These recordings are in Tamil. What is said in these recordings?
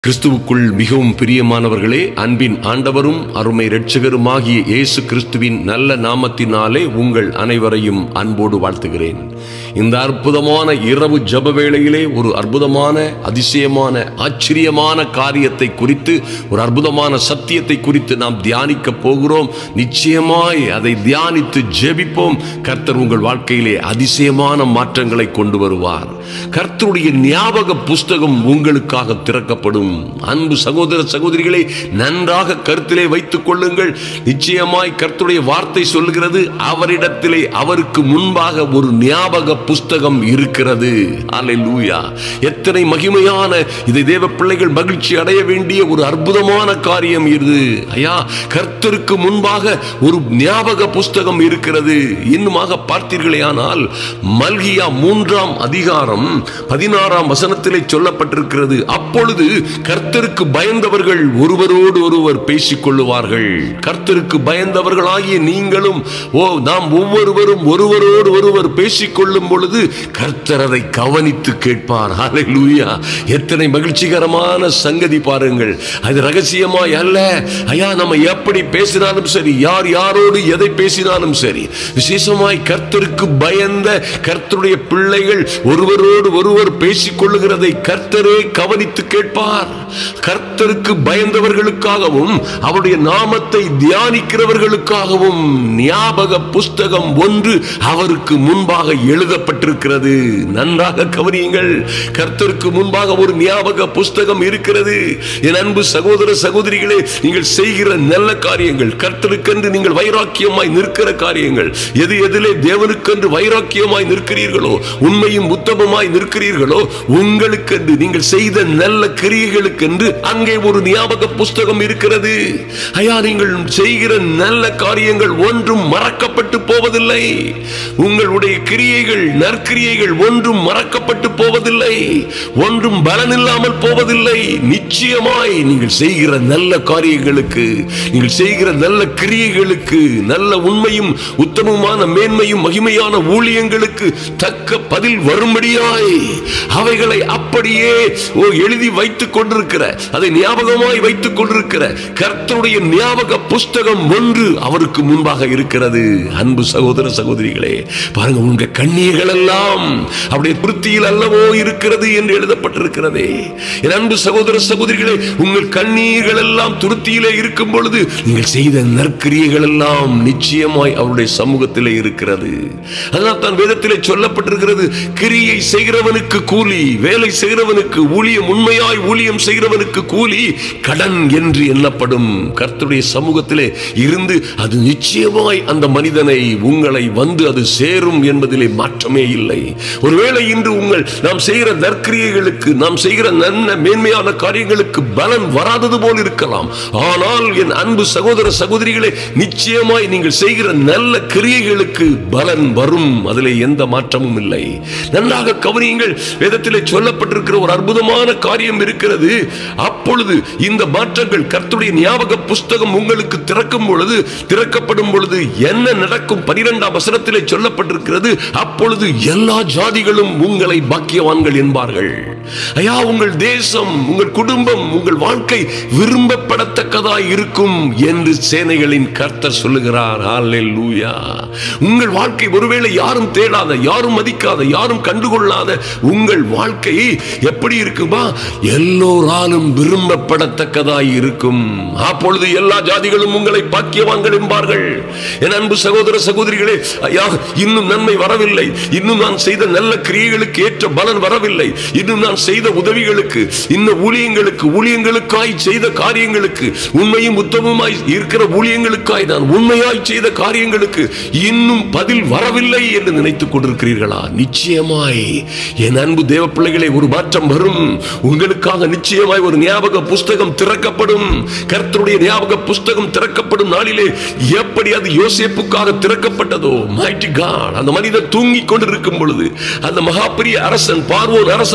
கிறிஸ்துவுக்குள் மிகவும் பிரியமானவர்களே, அன்பின் ஆண்டவரும் அருமை இரட்சகருமாகிய இயேசு கிறிஸ்துவின் நல்ல நாமத்தினாலே உங்கள் அனைவரையும் அன்போடு வாழ்த்துகிறேன். இந்த அற்புதமான இரவு ஜெப வேளையிலே ஒரு அற்புதமான, அதிசயமான, ஆச்சரியமான காரியத்தை குறித்து, ஒரு அற்புதமான சத்தியத்தை குறித்து நாம் தியானிக்க போகிறோம். நிச்சயமாய் அதை தியானித்து ஜெபிப்போம். கர்த்தர் உங்கள் வாழ்க்கையிலே அதிசயமான மாற்றங்களை கொண்டு வருவார். கர்த்தருடைய ஞாபக புஸ்தகம் உங்களுக்காக திறக்கப்படும். அன்பு சகோதர சகோதரிகளை நன்றாக கருத்திலே வைத்துக் கொள்ளுங்கள். நிச்சயமாய் கர்த்தருடைய வார்த்தை சொல்லுகிறது, அவரிடத்திலே அவருக்கு முன்பாக ஒரு ஞாபக புஸ்தகம் இருக்கிறது. அல்லேலூயா! எத்தனை மகிமையான, இதை தேவ பிள்ளைகள் மகிழ்ச்சி அடைய வேண்டிய ஒரு அற்புதமான காரியம் இது. ஐயா, கர்த்தருக்கு முன்பாக ஒரு ஞாபக புஸ்தகம் இருக்கிறது. இன்னுமாக பார்த்தீர்களே ஆனால், மல்கியா 3ஆம் அதிகாரம் 16ஆம் வசனத்திலே சொல்லப்பட்டிருக்கிறது, அப்பொழுது கர்த்தருக்கு பயந்தவர்கள் ஒருவரோடு ஒருவர் பேசிக் கொள்ளுவார்கள். கர்த்தருக்கு பயந்தவர்களாகிய நீங்களும் நாம் ஒவ்வொருவரும் ஒருவரோடு ஒருவர் பேசிக் கொள்ளும் பொழுது கர்த்தர் அதை கவனித்து கேட்பார். ஹல்லேலூயா! எத்தனை மகிழ்ச்சிகரமான சங்கதி பாருங்கள். அது ரகசியமாய் அல்ல. ஐயா, நம்ம எப்படி பேசினாலும் சரி, யார் யாரோடு எதை பேசினாலும் சரி, விசேஷமாய் கர்த்தருக்கு பயந்த கர்த்தருடைய பிள்ளைகள் ஒருவரோடு ஒருவர் பேசிக் கொள்ளுகிறதை கர்த்தரே கவனித்து கேட்பார். கர்த்தருக்கு பயந்தவர்களுக்காகவும் அவருடைய நாமத்தை தியானிக்கிறவர்களுக்காகவும் ஞாபக புஸ்தகம் ஒன்று அவருக்கு முன்பாக எழுதப்பட்டிருக்கிறது. நன்றாக கவனியுங்கள். கர்த்தருக்கு முன்பாக ஒரு ஞாபக புஸ்தகம் இருக்கிறது. என் அன்பு சகோதர சகோதரிகளே, நீங்கள் செய்கிற நல்ல காரியங்கள், கர்த்தருக்கென்று நீங்கள் வைராக்கியமாய் நிற்கிற காரியங்கள், எது எதிலே தேவனுக்கென்று வைராக்கியமாய் நிற்கிறீர்களோ, உண்மையும் உத்தமமாய் நிற்கிறீர்களோ, உங்களுக்கென்று நீங்கள் செய்த நல்ல கிரியைகளுக்கென்று அங்கே ஒரு ஞாபக புஸ்தகம் இருக்கிறது. ஐயா, நீங்கள் செய்கிற நல்ல காரியங்கள் ஒன்றும் மறக்கப்பட்டு போவதில்லை. உங்களுடைய கிரியைகள், நற்கிரியைகள் ஒன்றும் மறக்கப்பட்டு போவதில்லை. ஒன்றும் பலனில்லாமல் போவதில்லை. நிச்சயமாய் நீங்கள் செய்கிற நல்ல காரியங்களுக்கு, நீங்கள் செய்கிற நல்ல கிரியைகளுக்கு, நல்ல உண்மையும் உத்தமமான மேன்மையும் மகிமையான ஊழியங்களுக்கு தக்க பதில் வரும்படியாய் அவைகளை அப்படியே எழுதி வைத்துக் கொண்டிருக்கிற, அதை ஞாபகமாய் வைத்துக் கொண்டிருக்கிற கர்த்தருடைய ஞாபக புஸ்தகம் ஒன்று அவருக்கு முன்பாக இருக்கிறது. அன்பு சகோதர சகோதரிகளே, பாருங்க, உங்க கண்ணீர்கள் எல்லாம் அவருடைய திருப்தியில் அல்லவோ இருக்கிறது என்று எழுதப்பட்டிருக்கிறதே. என் அன்பு சகோதர சகோதரிகளே, உங்கள் கண்ணீர்கள் எல்லாம் துருத்தியிலே இருக்கும் பொழுது நீங்கள் செய்த நற்கிரியைகள் எல்லாம் நிச்சயமாய் அவருடைய சமூகத்திலே இருக்கிறது. அதனால் தான் வேதத்திலே சொல்லப்பட்டிருக்கிறது, கிரியை செய்கிறவனுக்கு கூலி, வேலை செய்கிறவனுக்கு ஊழியம், உண்மையாய் ஊழியம் செய்கிறவனுக்கு கூலி கடன் என்று எண்ணப்படும். கர்த்தருடைய சமூகத்திலே இருந்து அது நிச்சயமாய் அந்த மனிதனை, உங்களை வந்து அது சேரும் என்பதிலே மாற்றமே இல்லை. ஒருவேளை இன்று நாம் செய்கிற நற்கிரியைகளுக்கு, நாம் செய்கிற நல்ல மேன்மையான காரியங்களுக்கு பலன் வராதது போல் இருக்கலாம். ஆனால் என் அன்பு சகோதர சகோதரிகளே, நிச்சயமாய் நீங்கள் செய்கிற நல்ல கிரியைகளுக்கு பலன் வரும். அதிலே எந்த மாற்றமும் இல்லை. நன்றாக கவனியுங்கள். வேதத்திலே சொல்லப்பட்டிருக்கிற ஒரு அற்புதமான காரியம் இருக்கிறது. அப்பொழுது இந்த மாற்றங்கள், கர்த்தருடைய ஞாபக புஸ்தகம் உங்களுக்கு திறக்கப்படும் பொழுது என்ன நடக்கும்? 12ஆம் வசனத்திலே சொல்லப்பட்டிருக்கிறது, அப்பொழுது எல்லா ஜாதிகளும் உங்களை பாக்கியவான்கள் என்பார்கள். ஐயா, உங்கள் தேசம், உங்கள் குடும்பம், உங்கள் வாழ்க்கை விரும்பப்படத்தக்கதாய் இருக்கும் என்று சேனைகளின் கர்த்தர் சொல்லுகிறார். ஹல்லேலூயா! உங்கள் வாழ்க்கை ஒருவேளை யாரும் தேடாத, யாரும் மதிக்காத, யாரும் கண்டுகொள்ளாத உங்கள் வாழ்க்கை எப்படி இருக்குமா? எல்லோராலும் விரும்பப்படத்தக்கதாய் இருக்கும். அப்பொழுது எல்லா ஜாதிகளும் உங்களை பாக்கியவான்கள் என்பார்கள். என் அன்பு சகோதர சகோதரிகளே, ஐயா, இன்னும் நன்மை வரவில்லை, இன்னும் நான் செய்த நல்ல கிரியைகளுக்கு ஏற்ற பலன் வரவில்லை, இன்னும் நான் செய்த உதவிகளுக்கு, இந்த ஊழியங்களுக்காய் செய்த காரியங்களுக்கு, உண்மையும் உத்தமமாய் இருக்கிற ஊழியங்களுக்காய் நான் உண்மையாய் செய்த காரியங்களுக்கு இன்னும் பதில் வரவில்லை என்று நினைத்துக் கொண்டிருக்கிறீர்களா? நிச்சயமாய் என் அன்பு தேவ பிள்ளைகளே, ஒரு மாற்றம் வரும். உங்களுக்காக நிச்சயமாய் ஒரு ஞாபக புஸ்தகம் திறக்கப்படும். கர்த்தருடைய ஞாபக புஸ்தகம் திறக்கப்படும் நாளிலே எப்படி அது யோசேப்புக்காக திறக்கப்பட்டதோ, மைட்டி காட், அந்த மனிதன் தூங்கிக் கொண்டிருக்கும் பொழுது, அந்த மகாபெரிய அரசன், பார்வோன் அரசன் தூங்கிக்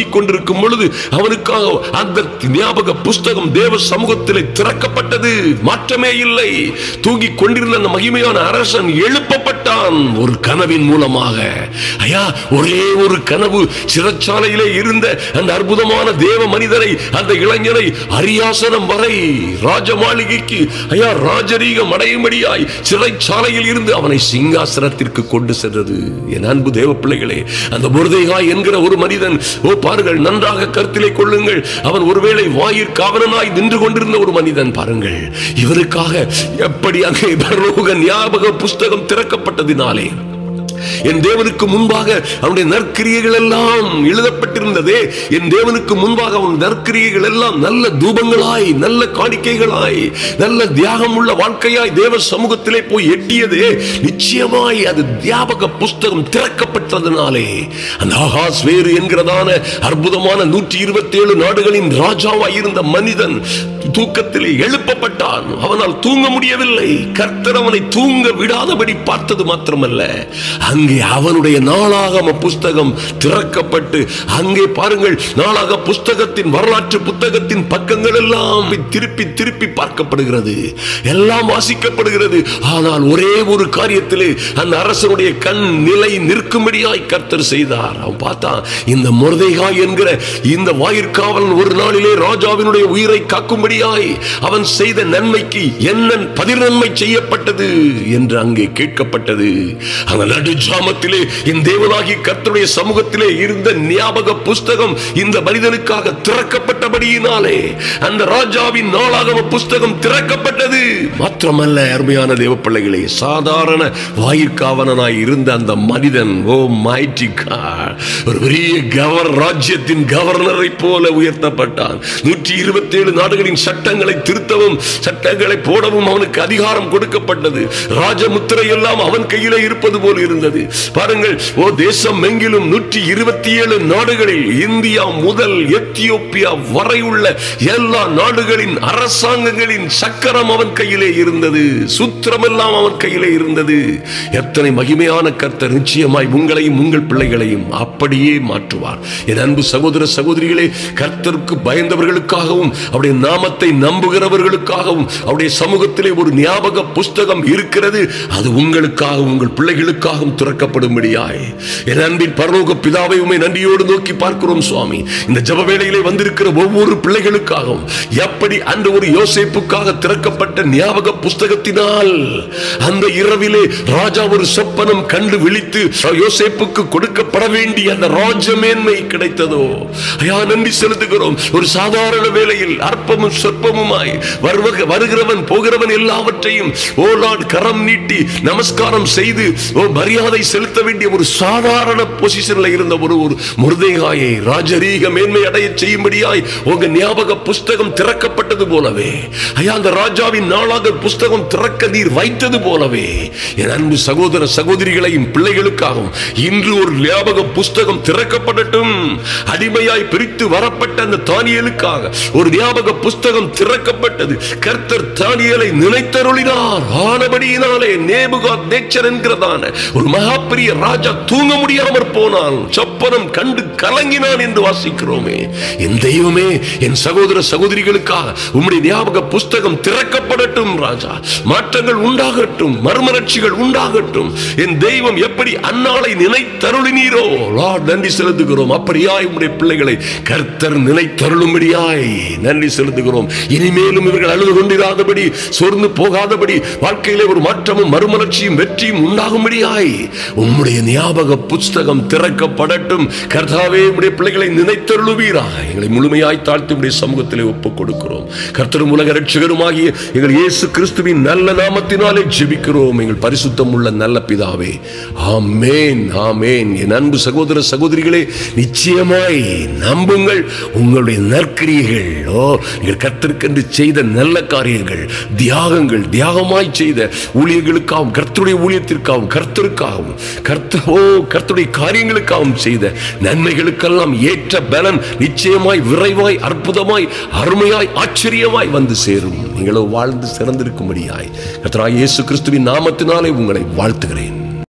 தூங்கிக் கொண்டிருக்கும் பொழுது அவனுக்காக அந்த ஞாபக புஸ்தகம் தேவ சமூகத்திலே திறக்கப்பட்டது. மாற்றமே இல்லை. தூங்கிக் கொண்டிருந்த அந்த மகிமையான அரசன் எழுப்பப்பட்டான் ஒரு கனவின் மூலமாக. ஐயா, ஒரே ஒரு கனவு. சிறைச்சாலையிலே இருந்த அந்த அற்புதமான தேவ மனிதரை, அந்த இளைஞரை அரியாசனம் வரை ராஜ மாளிகைக்கு ஐயா ராஜரீகம் அடையும்படியாய் சிறைச்சாலையில் இருந்து அவனை சிங்காசனத்திற்கு கொண்டு சென்றது. என் அன்பு தேவ பிள்ளைகளே, அந்த மொர்தெகாய் என்கிற ஒரு மனிதன், பாருங்கள், நன்றாக கருத்திலே கொள்ளுங்கள், அவன் ஒருவேளை வாயிற்காவலனாய் நின்று கொண்டிருந்த ஒரு மனிதன். பாருங்கள், இவருக்காக எப்படி அங்கே பரலோக ஞாபக புஸ்தகம் திறக்கப்பட்டதினாலே என் தேவனுக்கு முன்பாக அவனுடைய நற்கிரியைகள் எல்லாம் எழுதப்பட்டிருந்ததே. என் தேவனுக்கு முன்பாக அவன் நற்கிரியைகள் எல்லாம் நல்ல தூபங்களாய், நல்ல காணிக்கைகளாய், நல்ல தியாகம் உள்ள வாழ்க்கையாய் தேவ சமூகத்திலே போய் எட்டியதே. நிச்சயமாய் அது ஞாபக புஸ்தகம் திறக்கப்பட்டதனாலே அந்த ஆகாஸ்வேரு என்கிறதான அற்புதமான 127 நாடுகளின் ராஜாவாய் இருந்த மனிதன் தூக்கத்திலே எழுப்பப்பட்டான். அவனால் தூங்க முடியவில்லை. கர்த்தர் அவனை தூங்க விடாதபடி பார்த்தது மாத்திரமல்ல, அங்கே அவனுடைய நாளாகம புஸ்தகம் திறக்கப்பட்டு, அங்கே பாருங்கள், நாளாக புஸ்தகத்தின் வரலாற்று புத்தகத்தின் பக்கங்கள் எல்லாம் திருப்பி திருப்பி பார்க்கப்படுகிறது, எல்லாம் வாசிக்கப்படுகிறது. ஆனால் ஒரே ஒரு காரியத்திலே அந்த அரசனுடைய கண் நிலை நிற்கும்படியாய் கர்த்தர் செய்தார். அவன் பார்த்தான், இந்த மொர்தெகாய் என்கிற இந்த வாயிற்காவலன் ஒரு நாளிலே ராஜாவினுடைய உயிரை காக்கும்படியாய் அவன் செய்த நன்மைக்கு என்ன பதிர்நன்மை செய்யப்பட்டது என்று அங்கே கேட்கப்பட்டது. அந்த நடுஜாமத்திலே என் தேவனாகிய கர்த்தருடைய சமூகத்திலே இருந்த ஞாபக புஸ்தகம் இந்த மனிதனுக்காக திறக்கப்பட்டபடியினாலே அந்த ராஜாவின் நாளாகம புஸ்தகம் திறக்கப்பட்டது. மாத்திரமல்ல, அருமையான தேவ பிள்ளைகளே, சாதாரண வாயிற்காவலனாய் இருந்த அந்த மனிதன், ஓ மைட்டி காட், ஒரு பெரிய ராஜ்யத்தின் கவர்னரை போல உயர்த்தப்பட்டான். 127 நாடுகளின் சட்டங்களை திருத்தவும் சட்டங்களை போடவும் அவனுக்கு அதிகாரம் கொடுக்கப்பட்டது. ராஜமுத்திரை எல்லாம் அவன் கையிலே இருப்பது போல் இருந்தது. பாருங்கள், ஓ தேசம் எங்கிலும் 127 நாடுகளில், இந்தியா முதல் எத்தியோப்பியா வரை உள்ள எல்லா நாடுகளின் அரசாங்கங்களின் சக்கரம் அவன் கையிலே இருந்தது. சூத்திரம் எல்லாம் அவன் கையிலே இருந்தது. எத்தனை மகிமையான கர்த்தர் நிச்சயமாய் உங்களையும் உங்கள் பிள்ளைகளையும் அப்படியே மாற்றுவார். என் அன்பு சகோதர சகோதரிகளே, கர்த்தருக்கு பயந்தவர்களுக்காகவும் அவருடைய நாமத்தை நம்புகிறவர்களுக்காகவும் அவருடைய சமூகத்திலே ஒரு ஞாபக புஸ்தகம் இருக்கிறது. அது உங்களுக்காகவும் உங்கள் பிள்ளைகளுக்காகவும் திறக்கப்படும்படியாய் என் அன்பின் பரலோக பிதாவை உம்மை நன்றியோடு நோக்கி பார்க்கிறோம் சுவாமி. இந்த ஜெப வேளையிலே வந்திருக்கிற ஒவ்வொரு பிள்ளைகளுக்காகவும் எப்படி அன்று ஒரு யோசேப்புக்காக திறக்கப்பட்ட ஞாபக புஸ்தகத்தினால் அந்த இரவிலே ராஜா ஒரு சொப்பனம் கண்டு விழித்து யோசேப்புக்கு கொடுக்கப்பட வேண்டிய அந்த ராஜமேன்மை கிடைத்ததோ, ஐயா நன்றி செலுத்துகிறோம். ஒரு சாதாரண வேளையில் அற்பமும் சொற்பமுமாய் வருகிறவன் போகிறவன் எல்லாவற்றையும் கரம் நீட்டி நமஸ்காரம் செய்து மரியாதை செலுத்த வேண்டிய ஒரு சாதாரண பொசிஷன்ல இருந்த ஒரு மொர்தெகாயை ராஜரீக மேன்மை அடைய செய்யும்படியாய் உங்க ஞாபக புஸ்தகம் திறக்கப்பட்டது போலவே, ஐயா அந்த ராஜாவின் நாளாக புஸ்தகம் திறக்க நீர் வைத்தது போலவே என் அன்பு சகோதர சகோதரிகளையும் பிள்ளைகளுக்காகவும் இன்று ஒரு ஞாபக புஸ்தகம் திறக்கப்படட்டும். அடிமையாய் பிரித்து வரப்பட்ட அந்த தானியேலுக்காக ஒரு ஞாபக புஸ்தகம் திறக்கப்பட்டது. கர்த்தர் தானியேலை நினைத்தருளினார். ஆனபடியினாலே நேபுகாத்நேச்சர் என்கிறதான ஒரு மகாபெரிய ராஜா தூங்க முடியாமற் போனான், சொப்பனம் கண்டு கலங்கினான் என்று வாசிக்கிறோமே. என் தெய்வமே, என் சகோதர சகோதரிகளுக்காக உம்முடைய ஞாபக புஸ்தகம் திறக்கப்படட்டும். ராஜா, மாற்றங்கள் உண்டாகட்டும், மர்மரட்சிகள் உண்டாகட்டும். என் தெய்வம் எப்படி அன்னாளை நினைத்தருளினீரோ நன்றி செலுத்துகிறோம். அப்படியாய் உம்முடைய பிள்ளைகளை கர்த்தர் நினைத்தருளும்படியாய் நன்றி செலுத்துகிறோம். இனிமேலும் இவர்கள் அழுது கொண்டிராதபடி, சோர்ந்து போகாதபடி, வாழ்க்கையிலே ஒரு மாற்றமும் மறுமலர்ச்சியும் வெற்றியும் உண்டாகும்படியாய் உம்முடைய ஞாபக புஸ்தகம் திறக்கப்படட்டும். கர்த்தாவே, உம்முடைய பிள்ளைகளை நினைத்தருளுவீராக. எங்களை முழுமையாய் தாழ்த்தி உம்முடைய சமூகத்திலே ஒப்புக் கொடுக்கிறோம். கர்த்தரும் உலக இரட்சகருமாகிய எங்கள் இயேசு கிறிஸ்துவின் நல்ல நாமத்தினாலே ஜெபிக்கிறோம் எங்கள் பரிசுத்தம் உள்ள நல்ல பிதாவே. ஆமென், ஆமென். என் அன்பு சகோதர சகோதரிகளே, நிச்சயமாய் நம்புங்கள். உங்களுடைய நற்கிரியைகள், நீங்கள் கர்த்தருக்கென்று செய்த நல்ல காரியங்கள், தியாகங்கள், தியாகமாய் செய்த ஊழியர்களுக்காகவும் கர்த்தருடைய ஊழியத்திற்காகவும் கர்த்தருக்காகவும் கர்த்தருடைய காரியங்களுக்காகவும் செய்த நன்மைகளுக்கெல்லாம் ஏற்ற பலன் நிச்சயமாய் விரைவாய் அற்புதமாய் அருமையாய் ஆச்சரியமாய் வந்து சேரும். நீங்களோ வாழ்ந்து சிறந்திருக்கும்படியாய் கர்த்தராகிய இயேசு கிறிஸ்துவின் நாமத்தினாலே உங்களை வாழ்த்துகிறேன்.